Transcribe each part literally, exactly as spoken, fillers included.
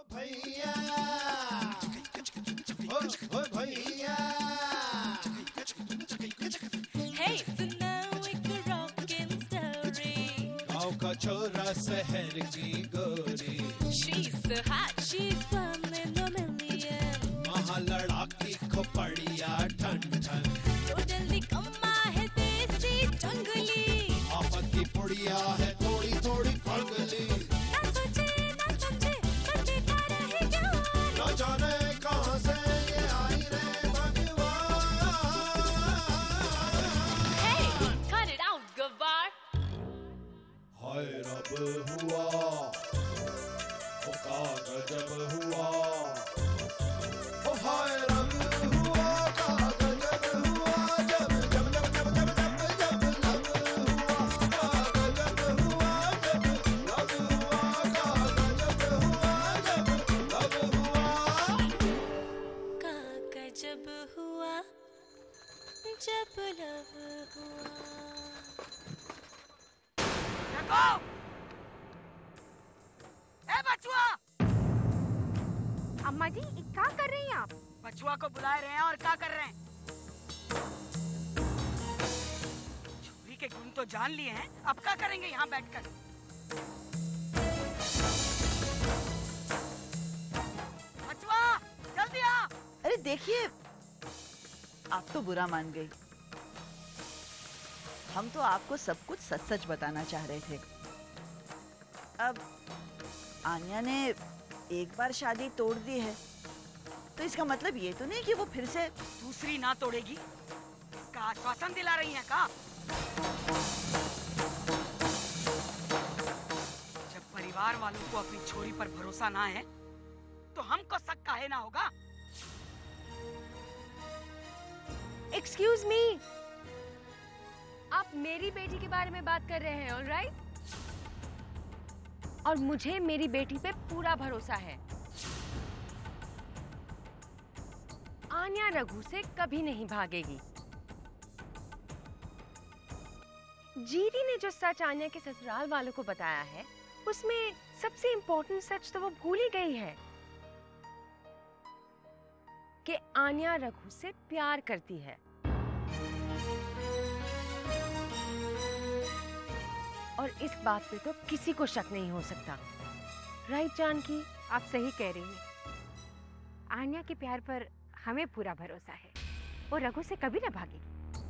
भैया ओ ओ भैया Hey, so now एक rockin' story. गाँव का छोरा शहर की गोरी She's so hot, she's one in a million. वहाँ लड़ाकी खोपड़िया ठन ठन Totally कम्मा है देसी जंगली. आफत की पुड़िया है थोड़ी थोड़ी पगली ना सोचे ना समझे बच्चे का रहे ज्ञान. न जाने कहाँ से ये आई रे भगवान Hey, cut it out, गवार. हाय रब हुआ ओ का गजब हुआ ओ हाय रब हुआ का गजब हुआ जब जब जब जब जब जब जब लब हुआ का गजब हुआ जब लब हुआ का गजब हुआ जब लब हुआ का गजब हुआ जब लब हुआ. देखो! ए बचुआ! अम्मा जी क्या कर रही हैं आप? बचुआ को बुला रहे हैं और क्या कर रहे हैं? छोरी के गुण तो जान लिए हैं, अब क्या करेंगे यहाँ बैठकर? बचुआ, जल्दी आ! अरे देखिए, आप तो बुरा मान गई। हम तो आपको सब कुछ सच सच बताना चाह रहे थे। अब आन्या ने एक बार शादी तोड़ दी है, तो इसका मतलब ये तो नहीं कि वो फिर से दूसरी ना तोड़ेगी? इसका आश्वासन दिला रही हैं का? जब परिवार वालों को अपनी छोरी पर भरोसा ना है, तो हमको शक काहे ना होगा? एक्सक्यूज मी, आप मेरी बेटी के बारे में बात कर रहे हैं, ऑल राइट? और मुझे मेरी बेटी पे पूरा भरोसा है। आन्या रघु से कभी नहीं भागेगी। जीरी ने जो सच आन्या के ससुराल वालों को बताया है, उसमें सबसे इम्पोर्टेंट सच तो वो भूल ही गई है कि आन्या रघु से प्यार करती है। और इस बात पे तो किसी को शक नहीं हो सकता, राइट जानकी? आप सही कह रही हैं। आन्या के प्यार पर हमें पूरा भरोसा है। वो रघु से कभी न भागेगी।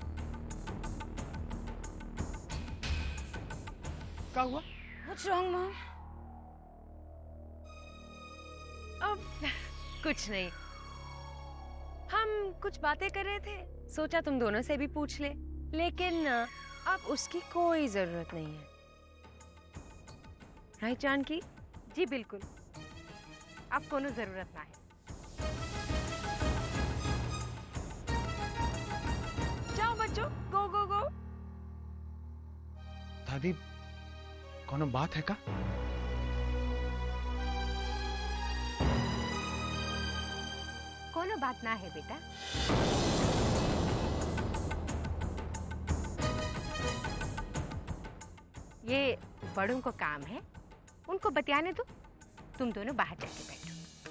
क्या हुआ? What's wrong, Mom? अब कुछ नहीं, हम कुछ बातें कर रहे थे, सोचा तुम दोनों से भी पूछ ले, लेकिन अब उसकी कोई जरूरत नहीं है, राइट जानकी? जी बिल्कुल, अब कोनो जरूरत ना है। जाओ बच्चों, गो गो गो। दादी, कोनो बात है का? कोनो बात ना है बेटा। ये बड़ों को काम है, उनको बतियाने दो। तुम दोनों बाहर जाके बैठो।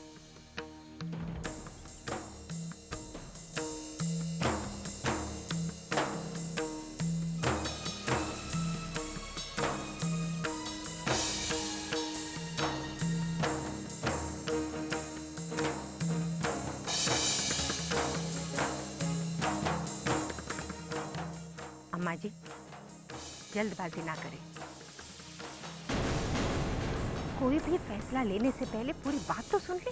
अम्मा जी, जल्दबाजी ना करें। कोई भी फैसला लेने से पहले पूरी बात तो सुन ले।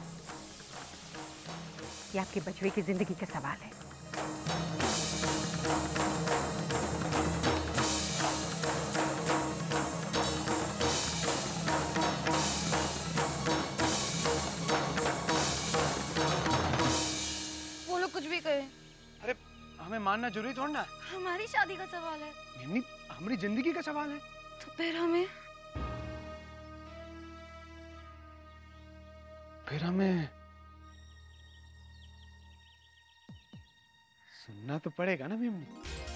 ये आपके बचवे की जिंदगी का सवाल है। वो लोग कुछ भी कहे, अरे हमें मानना जरूरी थोड़ा ना। हमारी शादी का सवाल है। मेमनी, हमारी जिंदगी का सवाल है। तो फिर हमें फिर हमें सुनना तो पड़ेगा ना मेमनी।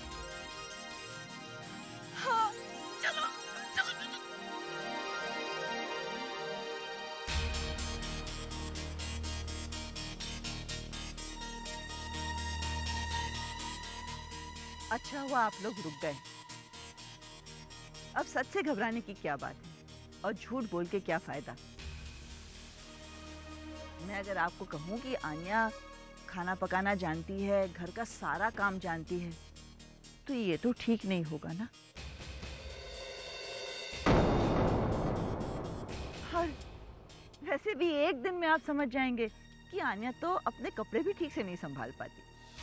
हाँ, चलो चलो चलो। अच्छा हुआ आप लोग रुक गए। अब सच से घबराने की क्या बात है और झूठ बोल के क्या फायदा। मैं अगर आपको कहूँ कि आन्या खाना पकाना जानती है, घर का सारा काम जानती है, तो ये तो ठीक नहीं होगा ना। और वैसे भी एक दिन में आप समझ जाएंगे कि आन्या तो अपने कपड़े भी ठीक से नहीं संभाल पाती।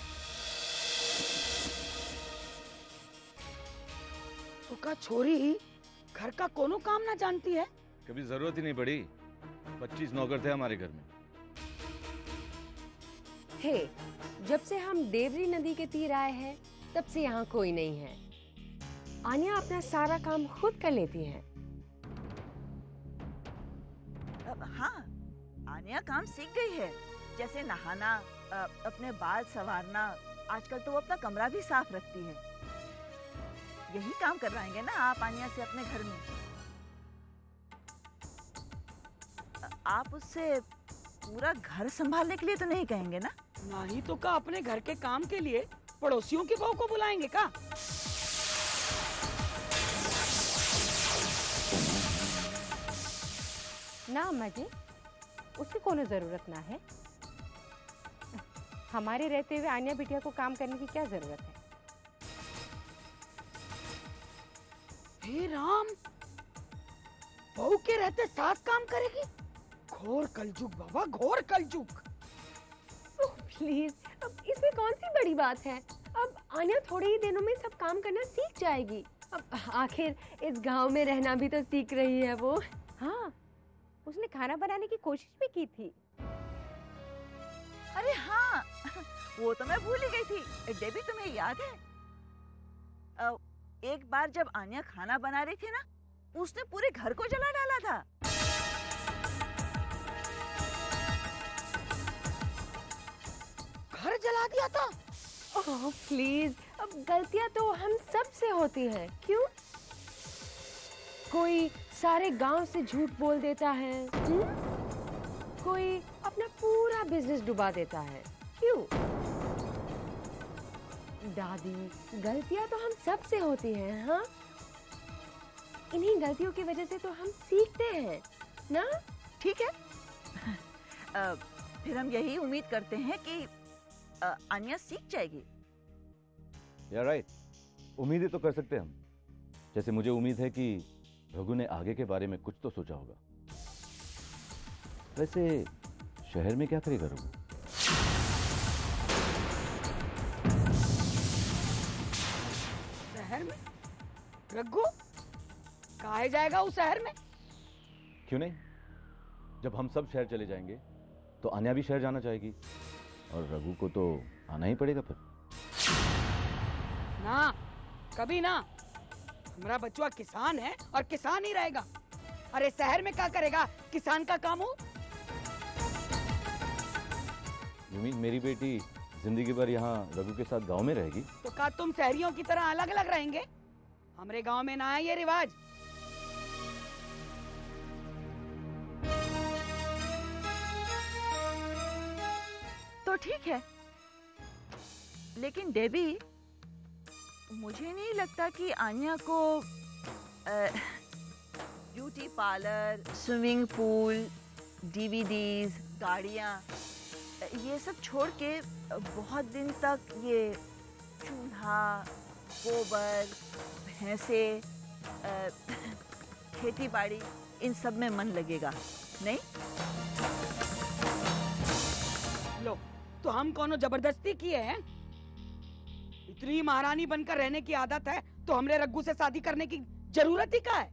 तो का छोरी घर का कोनो काम ना जानती है? कभी जरूरत ही नहीं पड़ी। पच्चीस नौकर थे हमारे घर में। हे, जब से हम देवरी नदी के तीर आए हैं तब से यहाँ कोई नहीं है। आन्या अपना सारा काम खुद कर लेती है। अब हाँ, आन्या काम सीख गई है, जैसे नहाना, अ, अपने बाल संवारना। आजकल तो वो अपना कमरा भी साफ रखती है। यही काम करवाएंगे ना आप आन्या से अपने घर में। अ, आप उससे पूरा घर संभालने के लिए तो नहीं कहेंगे ना? नहीं तो का अपने घर के काम के लिए पड़ोसियों की बहू को बुलाएंगे का? ना अम्मा जी, उसकी कोनो जरूरत ना है। हमारे रहते हुए आन्या बिटिया को काम करने की क्या जरूरत है? हे राम, बहू के रहते सास काम करेगी? घोर कलजुग बाबा, घोर कलजुग। प्लीज, अब इसमें कौन सी बड़ी बात है? अब आन्या थोड़े ही दिनों में सब काम करना सीख जाएगी। अब आखिर इस गांव में रहना भी तो सीख रही है वो। हाँ, उसने खाना बनाने की कोशिश भी की थी। अरे हाँ, वो तो मैं भूल ही गई थी। डेबी, तुम्हें याद है अ, एक बार जब आन्या खाना बना रही थी ना, उसने पूरे घर को जला डाला था। घर जला दिया था? ओह प्लीज, अब गलतियां तो हम सब से होती हैं। क्यों? कोई सारे गांव से झूठ बोल देता है, हुँ? कोई अपना पूरा बिजनेस डुबा देता है। क्यों? दादी, गलतियां तो हम सब से होती हैं, हाँ? इन्हीं गलतियों की वजह से तो हम सीखते हैं, ना? ठीक है। अ, फिर हम यही उम्मीद करते हैं कि अ, आन्या सीख जाएगी। या राइट, उम्मीदें तो कर सकते हैं हम। जैसे मुझे उम्मीद है कि रघु ने आगे के बारे में कुछ तो सोचा होगा। वैसे शहर में क्या करेगा रघु? शहर में? रघु काहे जाएगा उस शहर में? क्यों नहीं? जब हम सब शहर चले जाएंगे तो आन्या भी शहर जाना चाहेगी और रघु को तो आना ही पड़ेगा फिर। ना, कभी ना। हमारा बच्चा किसान है और किसान ही रहेगा। अरे शहर में क्या करेगा? किसान का काम हो। यू मीन मेरी बेटी जिंदगी भर यहाँ रघु के साथ गांव में रहेगी? तो क्या तुम शहरियों की तरह अलग अलग रहेंगे? हमारे गांव में ना है ये रिवाज। तो ठीक है, लेकिन डेबी, मुझे नहीं लगता कि आन्या को beauty parlour, swimming pool, DVDs, गाड़ियाँ, ये सब छोड़ के बहुत दिन तक ये चूल्हा, गोबर, भैंसे, खेती बाड़ी, इन सब में मन लगेगा नहीं? लो, तो हम कोनो जबरदस्ती किए हैं? इतनी महारानी बनकर रहने की आदत है तो हमरे रघु से शादी करने की जरूरत ही क्या है?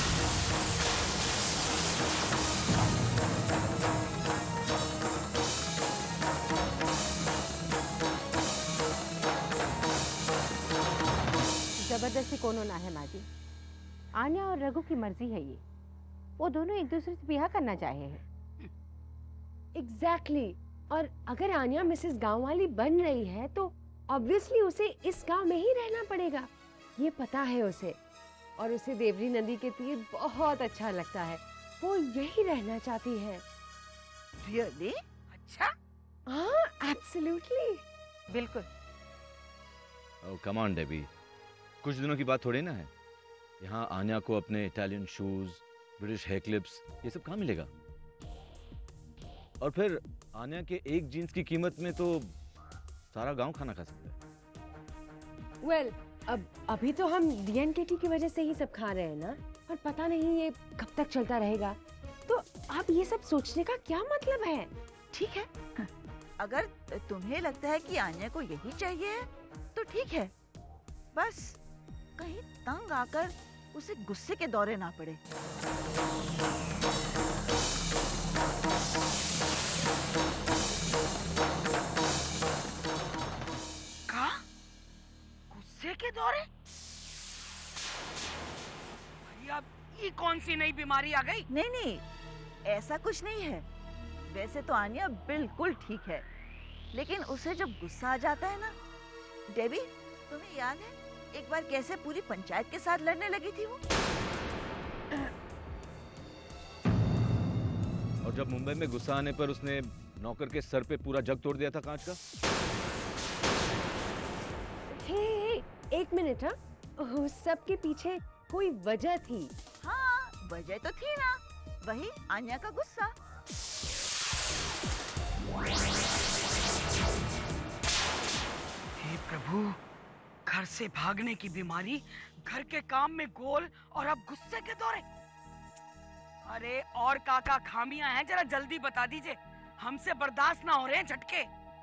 जबरदस्ती कोनो ना है माँ जी। आन्या और रघु की मर्जी है ये। वो दोनों एक दूसरे से ब्याह करना चाहे हैं। Exactly exactly. और अगर आन्या मिसेस गांव वाली बन रही है तो ऑब्वियसली उसे इस गांव में ही रहना पड़ेगा। ये पता है उसे, और उसे देवरी नदी के तीर बहुत अच्छा लगता है। वो यही रहना चाहती है। रियली? अच्छा, हाँ, एब्सोल्युटली। बिल्कुल। ओह कम ऑन डेबी, कुछ दिनों की बात थोड़ी ना है। यहाँ आन्या को अपने Italian shoes, British hair clips, ये सब कहाँ मिलेगा? और फिर आन्या के एक जीन्स की कीमत में तो सारा गांव खाना खा सकता है। वेल well, अब अभी तो हम डीएनकेटी की वजह से ही सब खा रहे हैं ना, और पता नहीं ये कब तक चलता रहेगा। तो अब ये सब सोचने का क्या मतलब है? ठीक है, अगर तुम्हें लगता है कि आन्या को यही चाहिए तो ठीक है, बस कहीं तंग आकर उसे गुस्से के दौरे ना पड़े। कहा? गुस्से के दौरे? अब ये कौन सी नई बीमारी आ गई? नहीं नहीं, ऐसा कुछ नहीं है। वैसे तो आन्या बिल्कुल ठीक है, लेकिन उसे जब गुस्सा आ जाता है ना, डेबी तुम्हें याद है एक बार कैसे पूरी पंचायत के साथ लड़ने लगी थी वो? और जब मुंबई में गुस्सा आने पर उसने नौकर के सर पे पूरा जग तोड़ दिया था कांच का। हे, हे, एक मिनट, हाँ, उस सब के पीछे कोई वजह थी। हाँ, वजह तो थी ना, वही आन्या का गुस्सा। हे प्रभु, घर से भागने की बीमारी, घर के काम में गोल, और अब गुस्से के दौरे। अरे और काका खामियां हैं, जरा जल्दी बता दीजिए, हमसे बर्दाश्त ना हो रहे हैं झटके।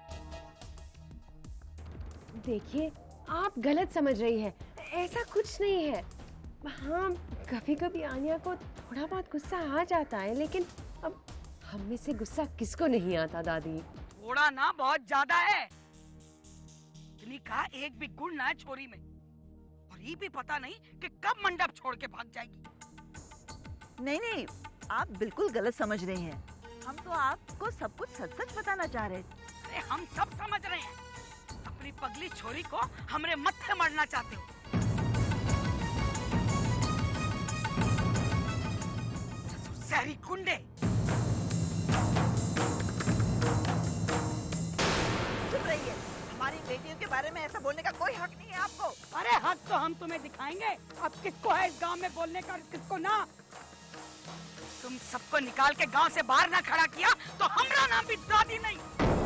देखिए, आप गलत समझ रही हैं, ऐसा कुछ नहीं है। हाँ, कभी कभी आन्या को थोड़ा बहुत गुस्सा आ जाता है, लेकिन अब हम में से गुस्सा किसको नहीं आता दादी? थोड़ा ना, बहुत ज्यादा है। इतनी का एक भी गुण ना है छोरी में, और ये भी पता नहीं कि कब मंडप छोड़ के भाग जाएगी। नहीं नहीं, आप बिल्कुल गलत समझ रही हैं। हम तो आपको सब कुछ सच सच बताना चाह रहे थे। अरे हम सब समझ रहे हैं, अपनी पगली छोरी को हमरे मत्थे मरना चाहते हो। ससुर कुंडे। चुप रहिए, हमारी बेटियों के बारे में ऐसा बोलने का कोई हक नहीं है आपको। अरे हक तो हम तुम्हें दिखाएंगे, अब किसको है इस गांव में बोलने का, किसको ना। तुम सबको निकाल के गांव से बाहर ना खड़ा किया तो हमारा नाम भी दादी नहीं।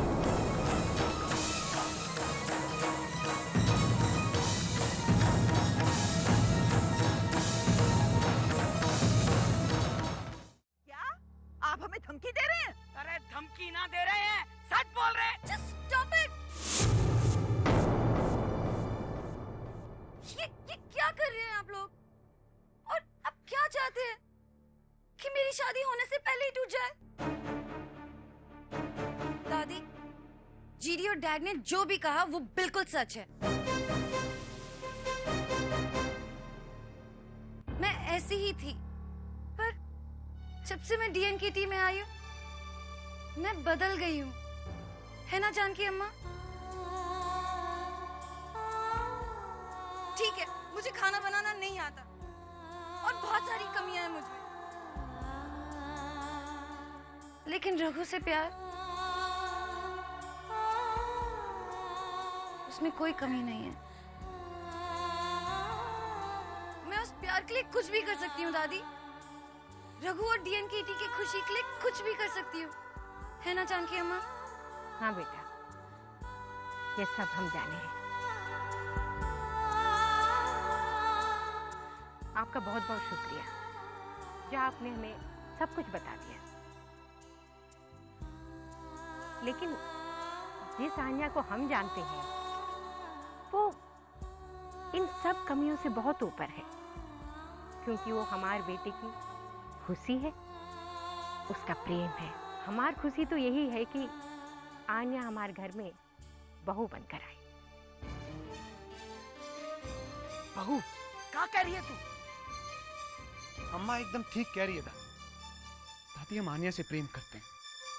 क्या आप हमें धमकी दे रहे हैं? अरे धमकी ना दे रहे हैं, सच बोल रहे हैं। Just stop it! ये ये क्या कर रहे हैं आप लोग? और अब क्या चाहते हैं? कि मेरी शादी होने से पहले ही टूट जाए? दादी, जीडी और डैड ने जो भी कहा वो बिल्कुल सच है। मैं ऐसी ही थी, पर जब से मैं डीएनकेटी में आई हूँ मैं बदल गई हूँ, है ना जानकी अम्मा? ठीक है, मुझे खाना बनाना नहीं आता और बहुत सारी कमियां हैं मुझमें, लेकिन रघु से प्यार, उसमें कोई कमी नहीं है। मैं उस प्यार के लिए कुछ भी कर सकती हूँ दादी। रघु और डीएनकेटी की खुशी के लिए कुछ भी कर सकती हूँ, है ना जानकी अम्मा? हाँ बेटा, ये सब हम जाने हैं। आपका बहुत बहुत शुक्रिया जो आपने हमें सब कुछ बता दिया। लेकिन जिस आन्या को हम जानते हैं वो इन सब कमियों से बहुत ऊपर है, क्योंकि वो हमारे बेटे की खुशी है, उसका प्रेम है। हमारी खुशी तो यही है कि आन्या हमारे घर में बहू बनकर आए। बहू, क्या कह रही है तू? अम्मा एकदम ठीक कह रही है दादी। दादी, हम आन्या से प्रेम करते हैं।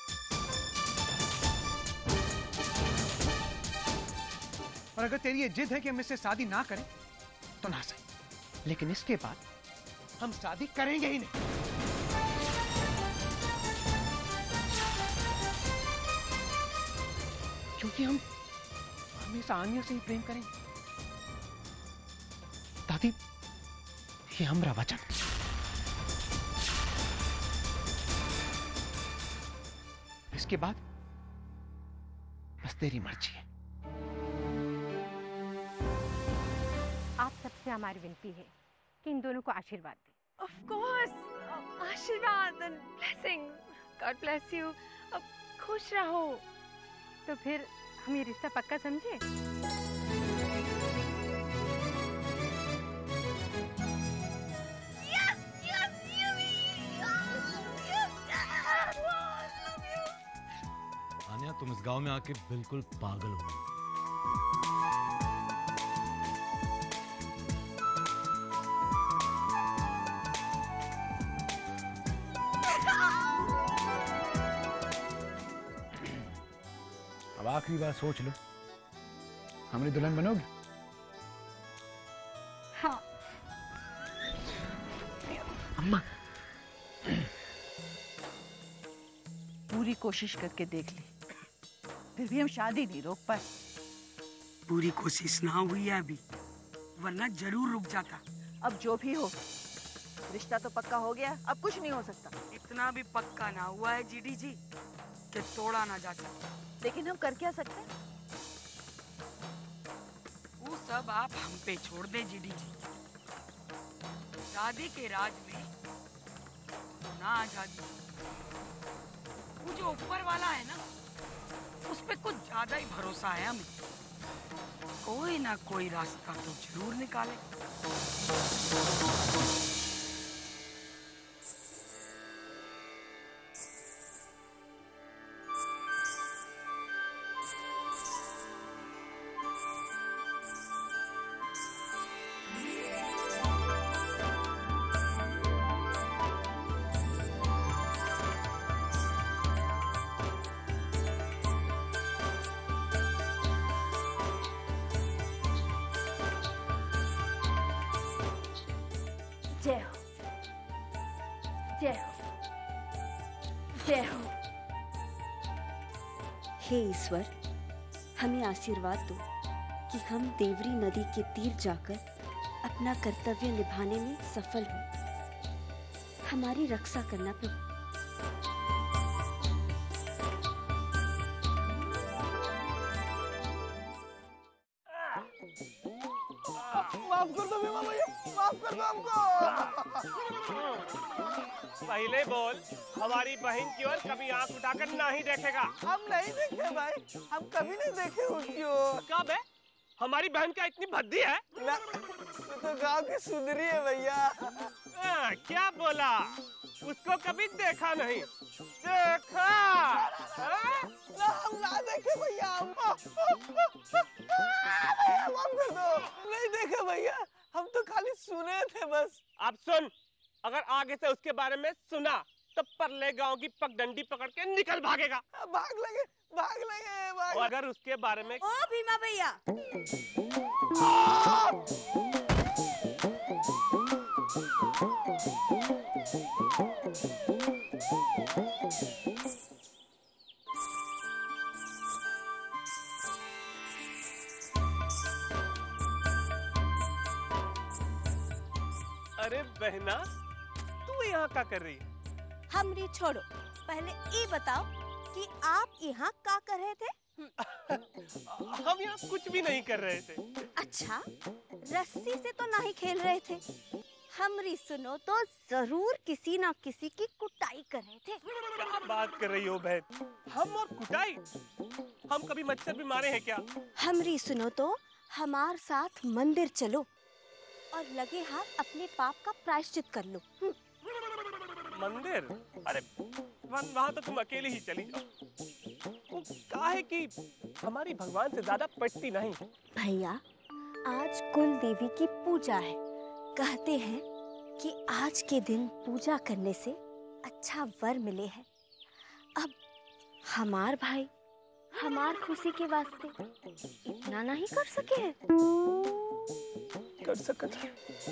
और अगर तेरी ये जिद है कि हम इससे शादी ना करें तो ना सही, लेकिन इसके बाद हम शादी करेंगे ही नहीं। क्योंकि हम हमेशा आन्या से ही प्रेम करेंगे। दादी, ये हमारा वचन। इसके बाद बस तेरी मर्जी है। आप सबसे हमारी विनती है कि इन दोनों को आशीर्वाद दें। Of course, आशीर्वाद and blessing. God bless you. अब खुश रहो। तो फिर हम ये रिश्ता पक्का समझे? Yes, yes, yummy! Oh, yes, oh, I love you. Anya, तुम इस गांव में आके बिल्कुल पागल हो गई। अब आखिरी बार सोच लो, हमारी दुल्हन बनोगी? हाँ। अम्मा, पूरी कोशिश करके देख ली, फिर भी हम शादी नहीं रोक पाए। पूरी कोशिश ना हुई है अभी, वरना जरूर रुक जाता। अब जो भी हो, रिश्ता तो पक्का हो गया, अब कुछ नहीं हो सकता। इतना भी पक्का ना हुआ है जीडी जी कि तोड़ा ना जा सकता। लेकिन हम कर क्या सकते हैं? वो सब आप हम पे छोड़ दे जीडी जी। शादी के राज में ना आजादी, वो जो ऊपर वाला है ना, उस पे कुछ ज्यादा ही भरोसा है हमें। कोई ना कोई रास्ता तो जरूर निकाले। जय हो, जय हो, जय हो। हे ईश्वर, हमें आशीर्वाद दो कि हम देवरी नदी के तीर जाकर अपना कर्तव्य निभाने में सफल हों। हमारी रक्षा करना प्रभु। माफ कर दो भीमा भैया, माफ कर दो हमको। पहले बोल, हमारी बहन की ओर कभी आंख उठाकर नहीं देखेगा। हम नहीं देखे भाई, हम कभी नहीं देखे उसकी ओर। कब है? हमारी बहन क्या इतनी भद्दी है? ना, तो गांव की सुंदरी है भैया। आ, क्या बोला? उसको कभी देखा नहीं। देखा? ना हम ना देखे भैया, माफ कर दो। नहीं देखे भैया, हम तो खाली सुने थे बस। अब सुन, अगर आगे से उसके बारे में सुना तो परले गांव की पगडंडी पकड़ के निकल भागेगा। भाग लगे, भाग लगे, भाग। और अगर उसके बारे में ओ भीमा भैया, अरे बहना, तू यहाँ क्या कर रही है? हमरी छोड़ो, पहले ये बताओ कि आप यहाँ क्या कर रहे थे? हम यहाँ कुछ भी नहीं कर रहे थे। अच्छा, रस्सी से तो नहीं खेल रहे थे। हमरी सुनो तो जरूर किसी ना किसी की कुटाई कर रहे थे। क्या बात कर रही हो बहन? हम और कुटाई? हम कभी मच्छर भी मारे हैं क्या? हमरी सुनो तो हमार साथ मंदिर चलो और लगे हाथ अपने पाप का प्रायश्चित कर लो। मंदिर? अरे वहाँ तो तुम अकेले ही चली जाओ। वो क्या है कि हमारी भगवान से ज्यादा पटती नहीं। भैया, आज कुल देवी की पूजा है। कहते हैं कि आज के दिन पूजा करने से अच्छा वर मिले है। अब हमार भाई हमार खुशी के वास्ते इतना नहीं कर सके हैं। कर सकते।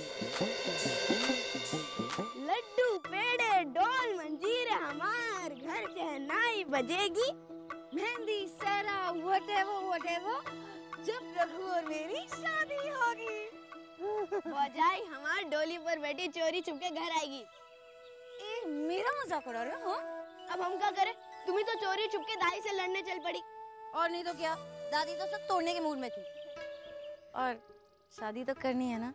लड्डू पेड़े डोल मंजीरे हमार घर शहनाई बजेगी, मेहंदी सहरा वटेवो वटेवो, जब रघु और मेरी शादी होगी। भौजाई हमार डोली पर बैठी चोरी छुपके घर आएगी। ए, मेरा मजाक उड़ा रहे हो? अब हम क्या करें? तुम ही तो चोरी छुपके दादी से लड़ने चल पड़ी। और नहीं तो क्या, दादी तो सब तोड़ने के मूड में थी। और शादी तो करनी है ना?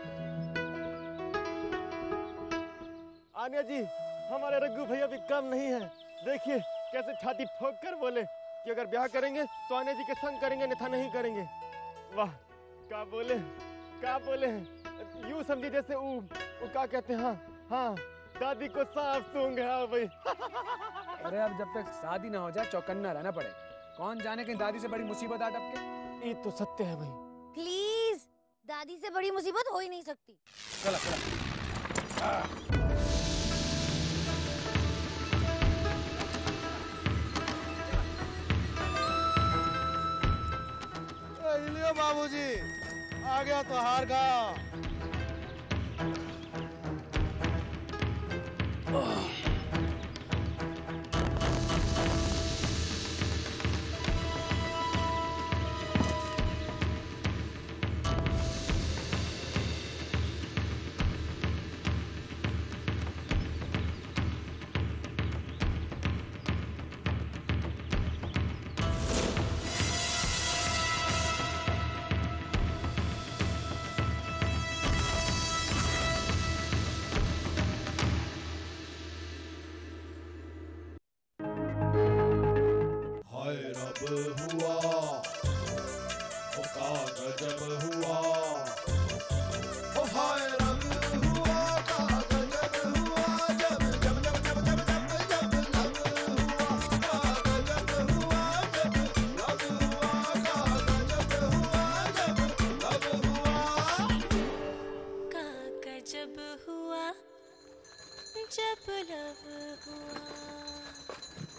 आन्या जी, हमारे रघु भैया भी कम नहीं है। देखिए कैसे छाती ठोक कर बोले कि अगर ब्याह करेंगे तो आन्या जी के संग करेंगे, अन्यथा नहीं करेंगे। वाह, क्या बोले, क्या बोले हैं। यूं समझिए जैसे ऊ, ऊ क्या कहते हैं, हाँ हाँ, दादी को साफ सूंघ है भाई। अरे अब जब तक शादी ना हो जाए चौकन्ना रहना पड़े। कौन जाने कि दादी से बड़ी मुसीबत आ टपके। ये तो सत्य है भाई। प्लीज, दादी से बड़ी मुसीबत हो ही नहीं सकती। चलो चलो। लियो बाबूजी, आ गया तो हार का। हुआ ओ का गजब हुआ, ओ हाय रब हुआ का गजब हुआ, जब जब जब जब जब जब जब लब हुआ का गजब हुआ, जब लब हुआ का गजब हुआ, जब लब हुआ का गजब हुआ, जब लब हुआ।